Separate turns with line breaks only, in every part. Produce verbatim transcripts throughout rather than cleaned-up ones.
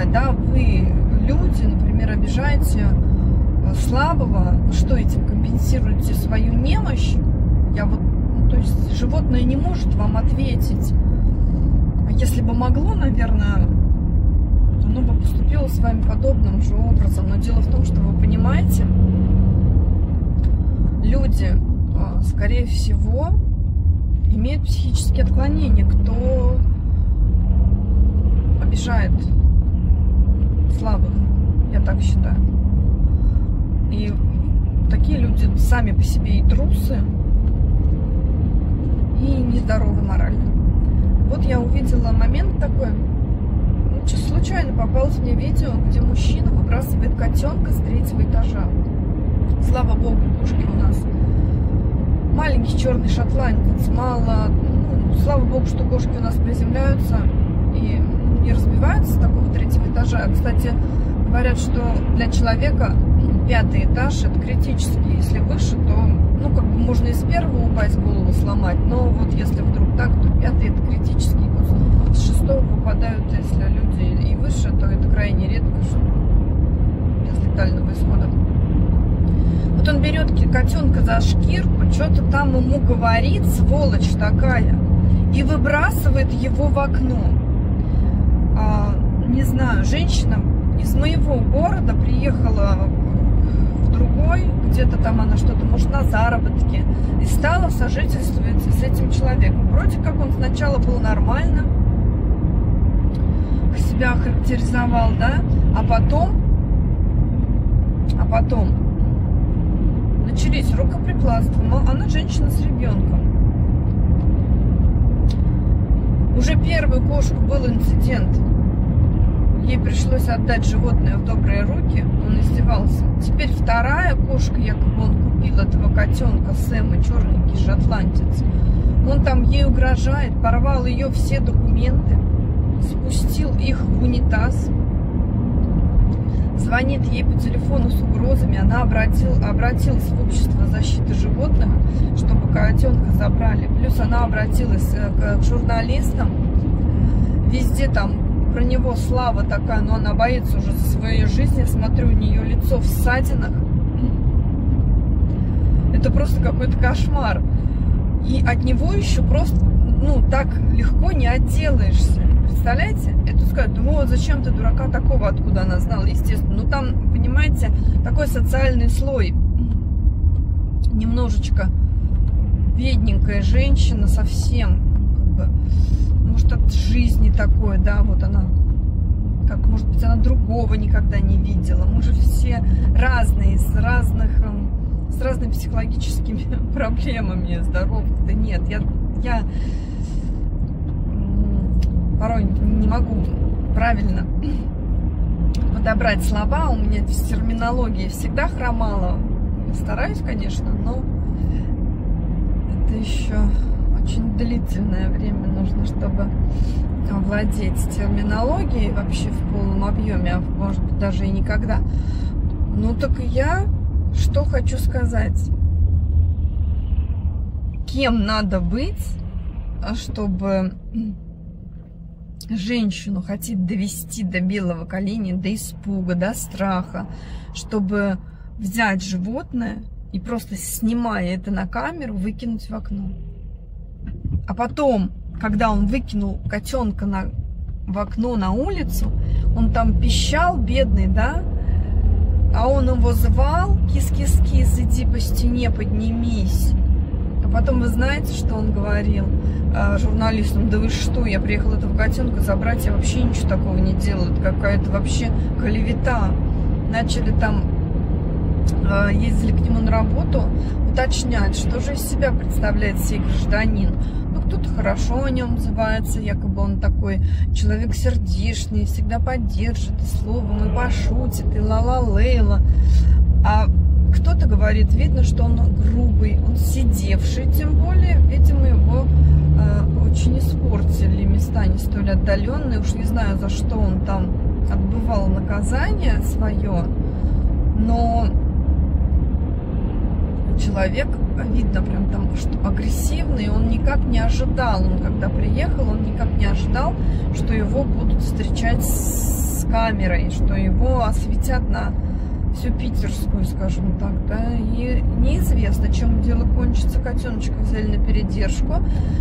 понимать, да, вы люди, например, обижаете слабого, вы что, этим компенсируете свою немощь? Я вот, ну, то есть животное не может вам ответить. А если бы могло, наверное, то оно бы поступило с вами подобным же образом. Но дело в том, что вы понимаете, люди, скорее всего, имеют психические отклонения, кто обижает слабых, я так считаю. И такие люди сами по себе и трусы, и нездоровы морально. Вот я увидела момент такой, ну, случайно попалось мне видео, где мужчина выбрасывает котенка с третьего этажа. Слава богу, кошки у нас маленький черный шотландец, мало, ну, слава богу, что кошки у нас приземляются и не разбиваются с такого третьего этажа. Кстати, говорят, что для человека пятый этаж это критически. Если выше, то, ну, как бы можно и с первого упасть, голову сломать, но вот если вдруг так, то пятый это критический. Вот с шестого выпадают, если люди и выше, то это крайне редко, что без летального исхода. Вот он берет котенка за шкирку, что-то там ему говорит, сволочь такая, и выбрасывает его в окно. А, не знаю, женщина из моего города приехала в другой, где-то там она что-то, может, на заработке, и стала сожительствовать с этим человеком. Вроде как он сначала был нормально, себя характеризовал, да, а потом, а потом начались рукоприкладства. Она женщина с ребенком. Уже первую кошку был инцидент. Ей пришлось отдать животное в добрые руки. Он издевался. Теперь вторая кошка, якобы он купил этого котенка, Сэма, черненький шотландец. Он там ей угрожает, порвал ее все документы, спустил их в унитаз. Звонит ей по телефону с угрозами. Она обратил, обратилась в общество защиты животных, чтобы котенка забрали. Плюс она обратилась к журналистам. Везде там про него слава такая, но она боится уже за свою жизнь. Я смотрю, у нее лицо в ссадинах. Это просто какой-то кошмар. И от него еще просто, ну, так легко не отделаешься. Представляете? Это сказать, думаю, зачем ты дурака такого, откуда она знала, естественно. Ну, там, понимаете, такой социальный слой. Немножечко бедненькая женщина совсем, как бы, может, от жизни такое, да, вот она, как, может быть, она другого никогда не видела. Мы же все разные, с разных, с разными психологическими проблемами, здоровых-то нет. Я, я порой не могу правильно подобрать слова, у меня в терминологии всегда хромало. Стараюсь, конечно, но это еще очень длительное время нужно, чтобы овладеть терминологией вообще в полном объеме, а может быть даже и никогда. Ну так я что хочу сказать. Кем надо быть, чтобы женщину хотеть довести до белого коленя, до испуга, до страха, чтобы взять животное и просто, снимая это на камеру, выкинуть в окно. А потом, когда он выкинул котенка на, в окно на улицу, он там пищал, бедный, да, а он его звал: кис-кис-кис, иди по стене, поднимись. А потом вы знаете, что он говорил э, журналистам? Да вы что, я приехал этого котенка забрать, я вообще ничего такого не делаю, это какая-то вообще клевета. Начали там, э, ездили к нему на работу, уточнять, что же из себя представляет сей гражданин. Ну, кто-то хорошо о нем называется, якобы он такой человек сердечный, всегда поддержит и словом, и пошутит, и ла-ла-лейла. А кто-то говорит, видно, что он грубый, он сидевший, тем более, видимо, его э, очень испортили места не столь отдаленные. Уж не знаю, за что он там отбывал наказание свое, но человек, видно прям там, что агрессивный, он никак не ожидал, он когда приехал, он никак не ожидал, что его будут встречать с камерой, что его осветят на всю питерскую, скажем так, да, и неизвестно, чем дело кончится. Котеночка взяли на передержку.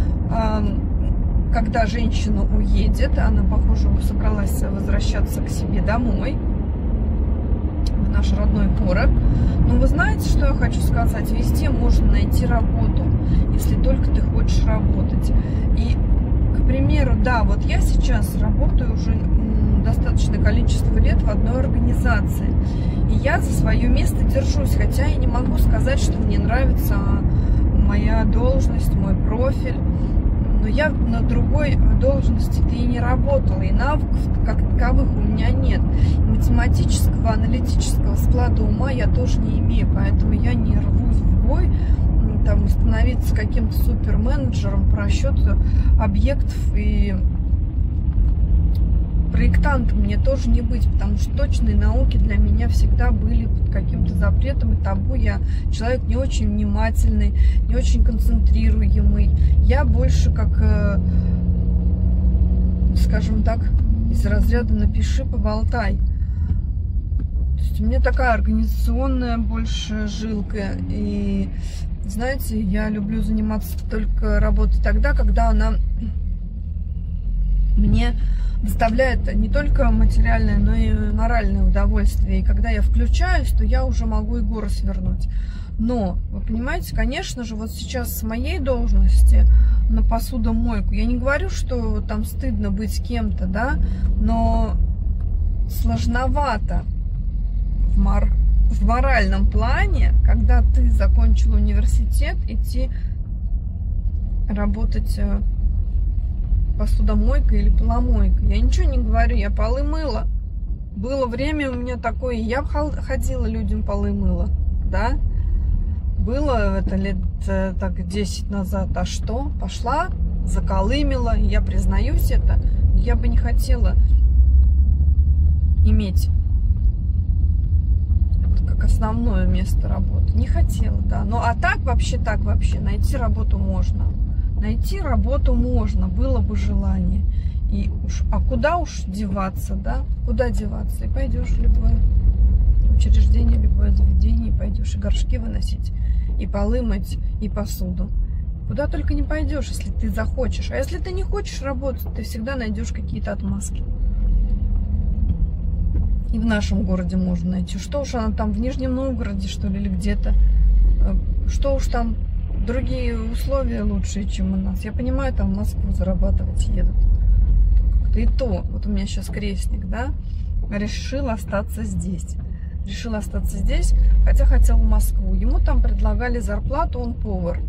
Когда женщина уедет, она, похоже, собралась возвращаться к себе домой, в наш родной город. Но вы знаете, что я хочу сказать? Везде можно найти работу, если только ты хочешь работать. И, к примеру, да, вот я сейчас работаю уже достаточное количество лет в одной организации. И я за свое место держусь, хотя я не могу сказать, что мне нравится моя должность, мой профиль. Но я на другой должности-то и не работала, и навыков как таковых у меня нет. Математического, аналитического склада ума я тоже не имею, поэтому я не рвусь в бой там становиться каким-то суперменеджером по расчету объектов, и проектантом мне тоже не быть, потому что точные науки для меня всегда были под каким-то запретом и табу. Я человек не очень внимательный, не очень концентрируемый. Я больше как, скажем так, из разряда напиши, поболтай. То есть у меня такая организационная больше жилка. И, знаете, я люблю заниматься только работой тогда, когда она мне доставляет не только материальное, но и моральное удовольствие. И когда я включаюсь, то я уже могу и горы свернуть. Но, вы понимаете, конечно же, вот сейчас с моей должности на посудомойку, я не говорю, что там стыдно быть кем-то, да, но сложновато в, мор... в моральном плане, когда ты закончил университет, идти работать посудомойкой или поломойкой. Я ничего не говорю, я полы мыла. Было время у меня такое, я ходила людям полы мыла, да. Было это лет так десять назад. А что? Пошла, заколымила, я признаюсь это. Я бы не хотела иметь это как основное место работы. Не хотела, да. Ну а так вообще, так вообще, найти работу можно. Найти работу можно, было бы желание. И уж, а куда уж деваться, да? Куда деваться? И пойдешь в любое учреждение, любое заведение, и пойдешь и горшки выносить, и полы мыть, и посуду. Куда только не пойдешь, если ты захочешь. А если ты не хочешь работать, ты всегда найдешь какие-то отмазки. И в нашем городе можно найти. Что уж она там в Нижнем Новгороде, что ли, или где-то. Что уж там другие условия лучшие, чем у нас. Я понимаю, там в Москву зарабатывать едут. Как-то и то. Вот у меня сейчас крестник, да, решил остаться здесь. Решил остаться здесь, хотя хотел в Москву. Ему там предлагали зарплату, он повар.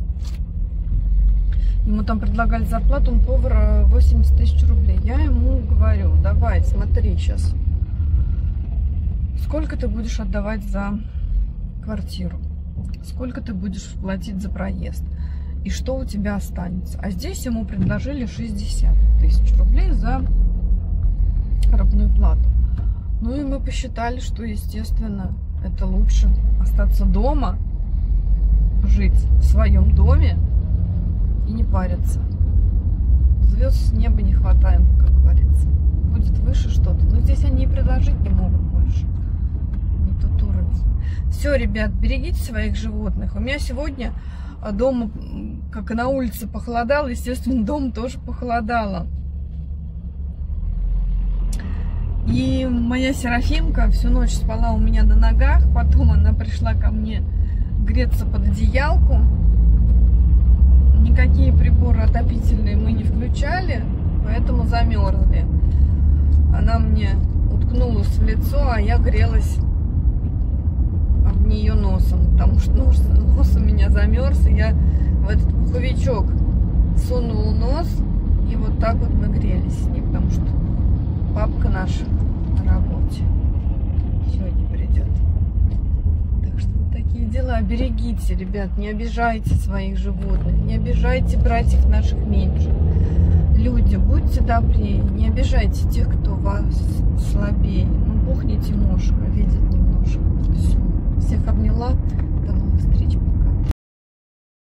Ему там предлагали зарплату, он повар, восемьдесят тысяч рублей. Я ему говорю, давай, смотри сейчас. Сколько ты будешь отдавать за квартиру? Сколько ты будешь платить за проезд? И что у тебя останется? А здесь ему предложили шестьдесят тысяч рублей за арендную плату. Ну и мы посчитали, что, естественно, это лучше остаться дома, жить в своем доме и не париться. Звезд с неба не хватаем, как говорится. Будет выше что-то. Но здесь они и предложить не могут больше. Не тот уровень. Все, ребят, берегите своих животных. У меня сегодня дома, как и на улице, похолодало. Естественно, дома тоже похолодало. И моя Серафимка всю ночь спала у меня на ногах. Потом она пришла ко мне греться под одеялку. Никакие приборы отопительные мы не включали, поэтому замерзли. Она мне уткнулась в лицо, а я грелась об нее носом, потому что нос, нос у меня замерз, и я в этот пуховичок сунула нос, и вот так вот мы грелись с ней, потому что папка наша на работе сегодня придет. Так что вот такие дела. Берегите, ребят, не обижайте своих животных, не обижайте братьев наших меньших. Люди, будьте добрее, не обижайте тех, кто вас слабее. Ну, бухните мошка, видит немножко. Все. Всех обняла.